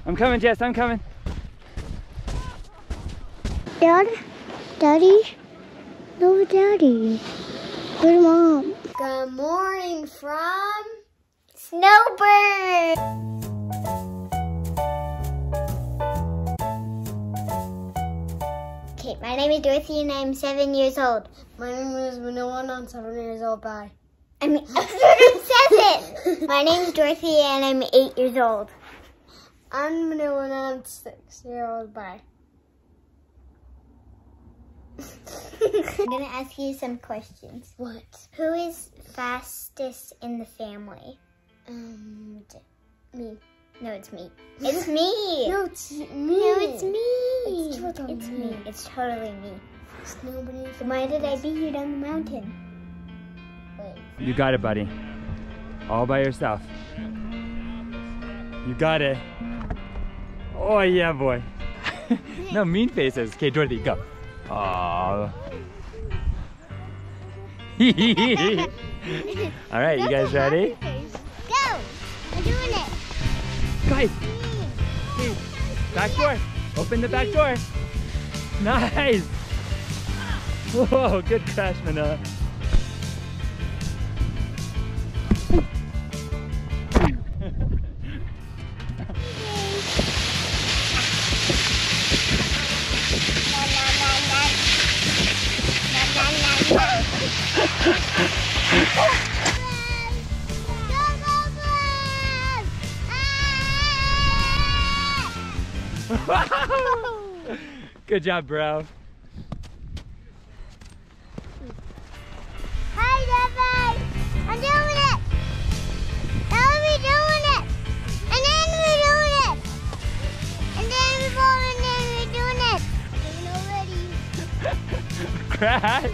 I'm coming, Jess, I'm coming. Dad? Daddy? No, Daddy. Good Mom. Good morning from Snowbird. Okay, my name is Dorothy and I'm 7 years old. My name is Manila and I'm 7 years old. Bye. I'm 7. My name is Dorothy and I'm 8 years old. I'm Manila and I'm 6 years old. Bye. I'm gonna ask you some questions. What? Who is fastest in the family? Me. No, it's me. It's me. No, it's me. No, it's me. It's totally me. It's totally me. It's nobody. So why did I beat you down the mountain? Wait. You got it, buddy. All by yourself. You got it. Oh yeah, boy. No mean faces. Okay, Dorothy, go. Aww. All right, you guys ready? Go! I'm doing it. Guys, hey, back door. Open the back door. Nice. Whoa, good crash, Manila. Good job, bro. Hi, Daddy. I'm doing it. Now we're doing it. And then we're doing it. And then we're falling and we're doing it. Doing already. Crash.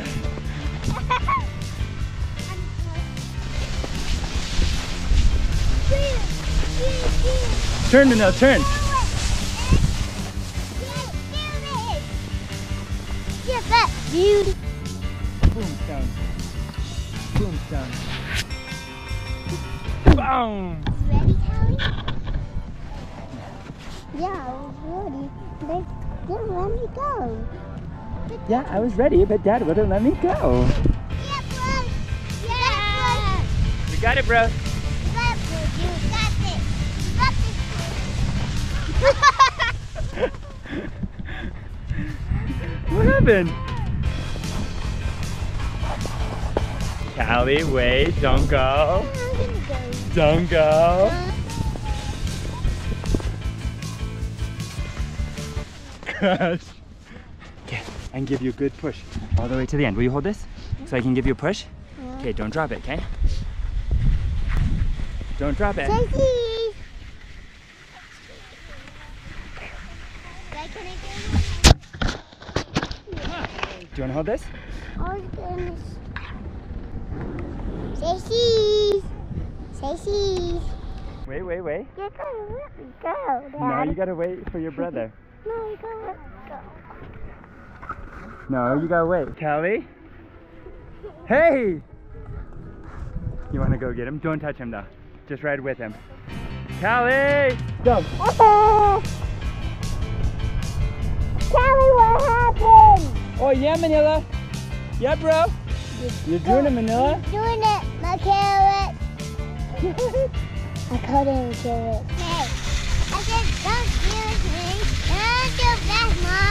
Turn, Manila, turn. Dude. Boom, down. Boom, down. Boom. Ready, Callie? Yeah, I was ready. They didn't let me go. Yeah, I was ready, but Dad wouldn't let me go. Yeah, bro. Yeah. You got it, bro. You got it, bro. You got it. You got this. What happened? Callie, wait, don't go. I'm gonna go. Don't go. Crash. Okay, I can give you a good push all the way to the end. Will you hold this so I can give you a push? Okay, don't drop it, okay? Don't drop it. Casey. Do you want to hold this? Oh goodness. Stacey! Stacey! Wait, wait, wait. You're gonna let me go, Dad. No, you gotta wait for your brother. No, you're gonna let me go. No, you gotta wait. Callie? Hey! You wanna go get him? Don't touch him though. Just ride with him. Callie! Go! Oh! Callie, what happened? Oh yeah, Manila? Yeah, bro? You're doing it, Manila? Doing it, my carrot. I couldn't kill it. Hey, I said don't kill me. Don't do that,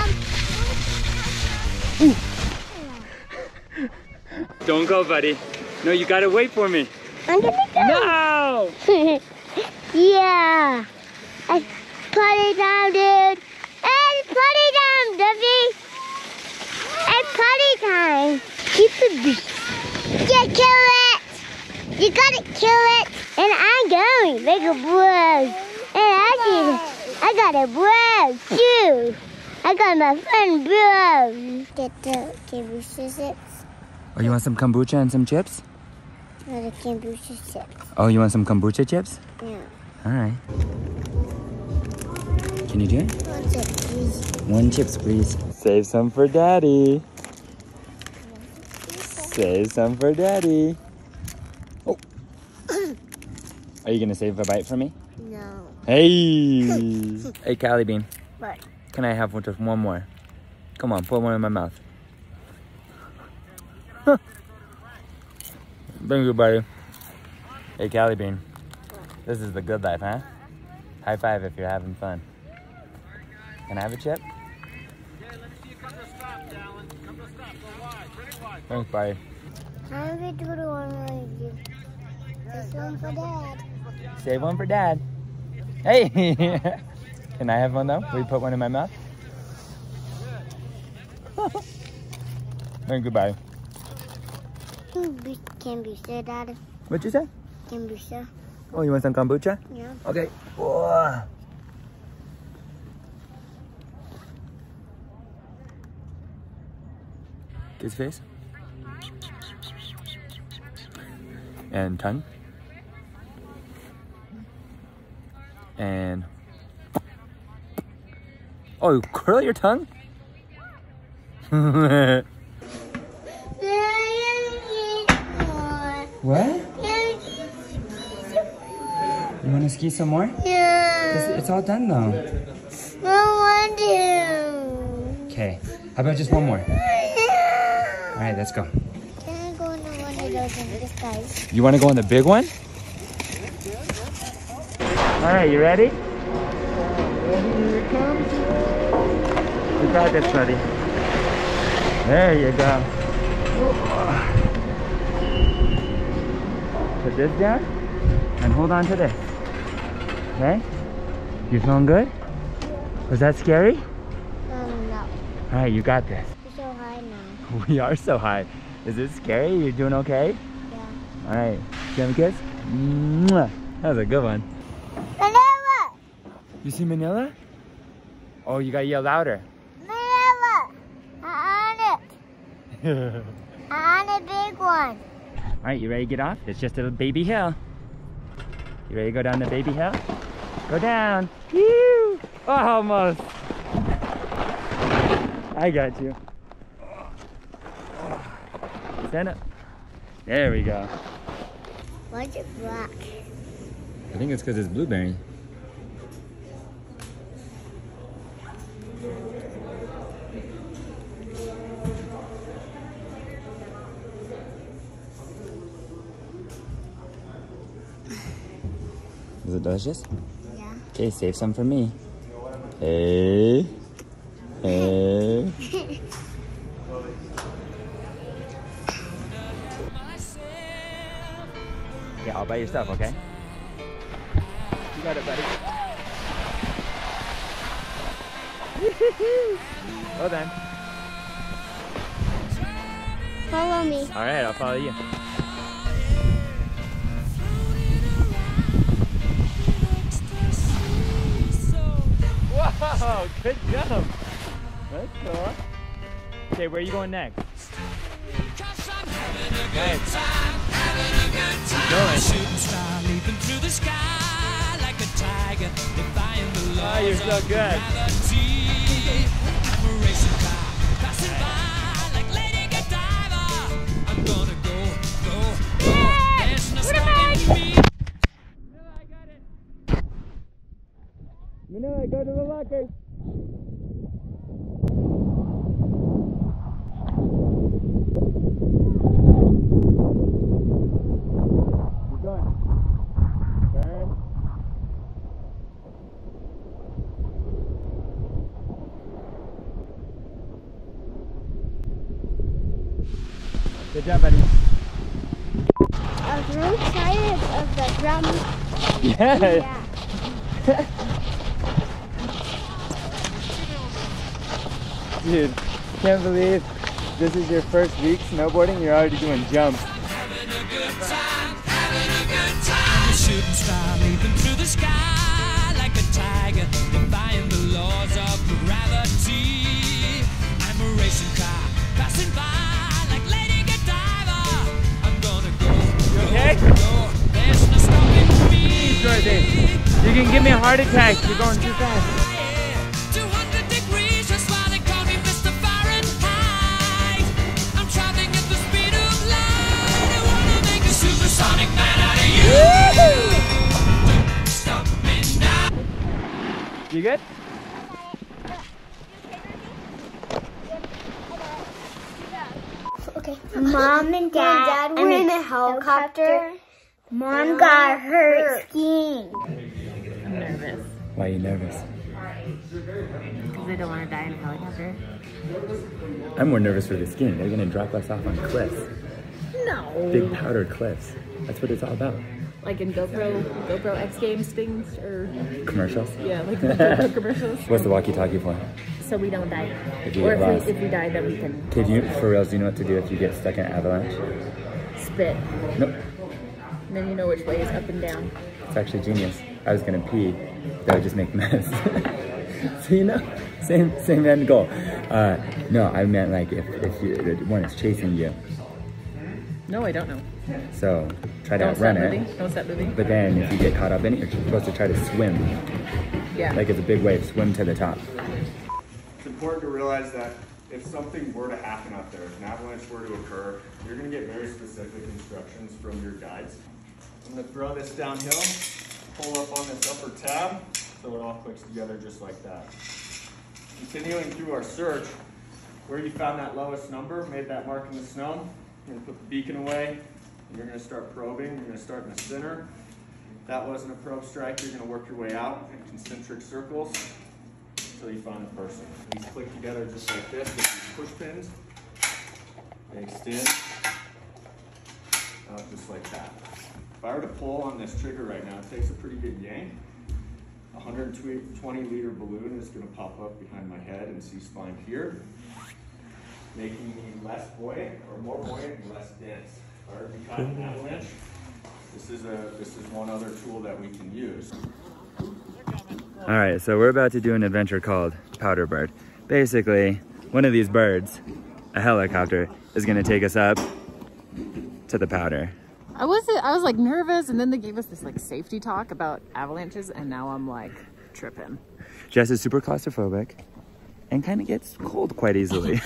Mom. Don't go, buddy. No, you gotta wait for me. I'm gonna go. No! Yeah. I put it down, dude. And put it down, Duffy. And potty time. Keep it. Yeah, kill it. You gotta kill it. And I'm going. Make a bruise. And I got a bruise too. I got my friend bruise. Get the kombucha chips. Oh, you want some kombucha and some chips? No, the kombucha chips. Oh, you want some kombucha chips? Yeah. All right. Can you do it? What's it, please? One chips, please. Save some for Daddy. Save some for Daddy. Oh. Are you gonna save a bite for me? No. Hey! Hey, Callie Bean. What? Can I have just one more? Come on, put one in my mouth. Thank you, buddy. Hey, Callie Bean. This is the good life, huh? High five if you're having fun. Can I have a chip? Thanks, buddy. I'm going to do the one where you this one for Dad. Save one for Dad. Hey! Can I have one, though? Will you put one in my mouth? Thank you, buddy. Kombucha, Dad. What'd you say? Kombucha. Oh, you want some kombucha? Yeah. Okay. Whoa. Kiss face. And tongue. And... Oh, curl your tongue? What? You want to ski some more? Yeah. It's all done though. I want to. Okay. How about just one more? All right, let's go. Can I go in the one of those in the skies? You want to go on the big one? All right, you ready? Here it comes. You got this, buddy. There you go. Put this down and hold on to this. Okay? You feeling good? Was that scary? No. All right, you got this. We're so high now. We are so high. Is it scary? You doing okay? Yeah. All right. Give him a kiss. Mwah. That was a good one. Manila! You see Manila? Oh, you gotta yell louder. Manila! I want it. I want a big one. All right, you ready to get off? It's just a baby hill. You ready to go down the baby hill? Go down. Woo! Oh, almost. I got you. Stand up. There we go. Why is it black? I think it's because it's blueberry. Is it delicious? Yeah. Okay, save some for me. Hey. Hey. Yeah, all by yourself, okay? You got it, buddy. Well done. Follow me. All right, I'll follow you. Whoa, good jump. That's cool. Okay, where are you going next? Nice. Oh, you're so good. Manila, go to the locker. Keep going. Turn. Good job, buddy. I was really tired of the drum. Yeah. Dude, can't believe this is your first week snowboarding. You're already doing jumps. Having a good time, having a good time. Shooting star leaping through the sky like a tiger, defying the laws of gravity. I'm a racing car passing by like Lady Godiva. I'm gonna go, okay? go. There's no stopping me. Jordan, you can give me a heart attack. You're going too fast. 200 degrees, that's why they call me Mr. Fahrenheit. I'm traveling at the speed of light. I wanna make a supersonic man out of you. Don't stop me. good? Okay. Mom and Dad were in a helicopter. Mom got hurt skiing. I'm nervous Why are you nervous? because I don't want to die in a helicopter. I'm more nervous for the skiing. They're gonna drop us off on cliffs. No. Big powdered cliffs. That's what it's all about. Like in GoPro X Games things, or Commercials. yeah, like the GoPro commercials. What's the walkie-talkie for? So we don't die. If you Or get lost. if we die, then we can Okay, do you, for reals, do you know what to do if you get stuck in an avalanche? spit. Nope. And then you know which way is up and down. It's actually genius. I was gonna pee. That would just make mess. So you know, same end goal. No, I meant like if you, the one is chasing you. No, I don't know. So try to Don't stop outrun moving. it. Don't stop moving. But then if you get caught up in it, you're supposed to try to swim. Yeah. Like it's a big wave, swim to the top. It's important to realize that if something were to happen out there, if an avalanche were to occur, you're going to get very specific instructions from your guides. I'm going to throw this downhill, pull up on this upper tab, so it all clicks together just like that. Continuing through our search, where you found that lowest number, made that mark in the snow, you're going to put the beacon away, and you're going to start probing. You're going to start in the center. If that wasn't a probe strike, you're going to work your way out in concentric circles until you find the person. These click together just like this with these push pins. They extend out just like that. If I were to pull on this trigger right now, it takes a pretty good yank. A 120-liter balloon is going to pop up behind my head and C-spine here, making me less buoyant or more buoyant and less dense. If I were to be caught in an avalanche, this is one other tool that we can use. All right, so we're about to do an adventure called Powder Bird. Basically, one of these birds, a helicopter, is gonna take us up to the powder. I was like nervous, and then they gave us this like safety talk about avalanches, and now I'm like tripping. Jess is super claustrophobic and kind of gets cold quite easily.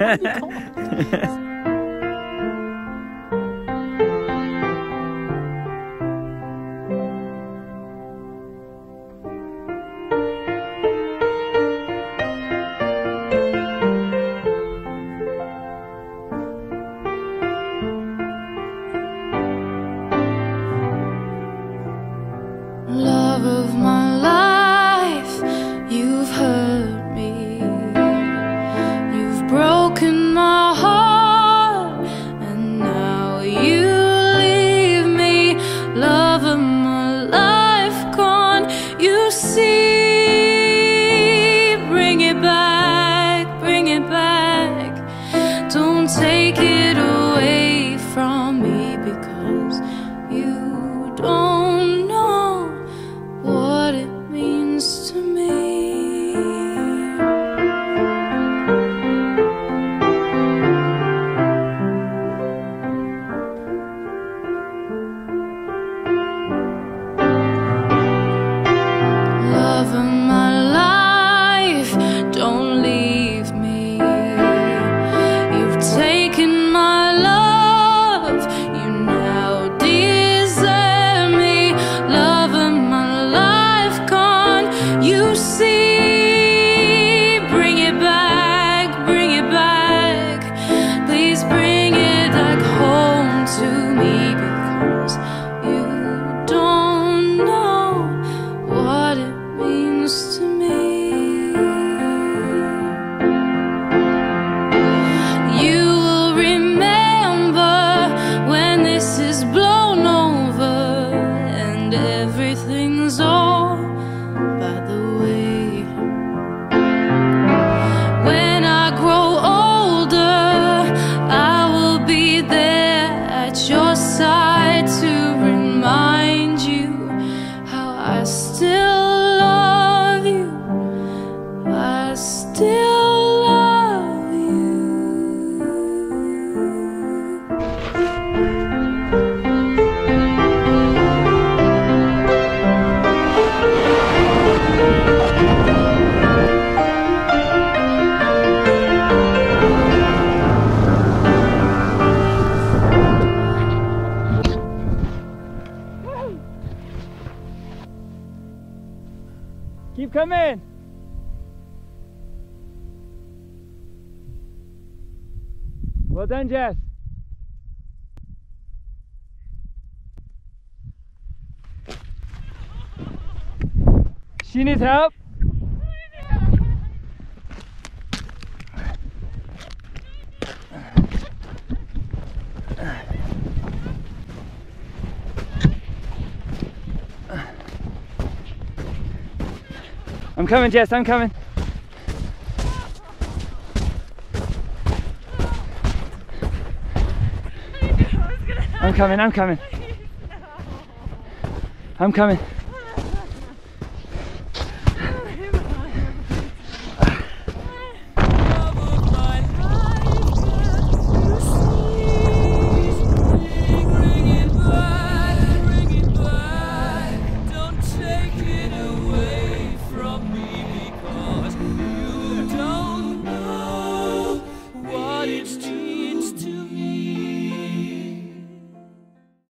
Love of my life, you've hurt me. You've broken my heart, and now you leave me. Love of my life, gone. You see, bring it back, bring it back. Don't take it away from me, because you don't know what it means to me. Love of my life, don't leave me. You've taken my love, you now deserve me. Love of my life, gone. You see, bring it back, bring it back. Please bring it back home to me, because you don't know what it means to me. You will remember when this is blown over and everything's all by the way. When I grow older, I will be there at your side to remind you how I still love you. I still love you. Keep coming. done, Jess. She needs help. I'm coming, Jess, I'm coming. I'm coming, I'm coming. I'm coming.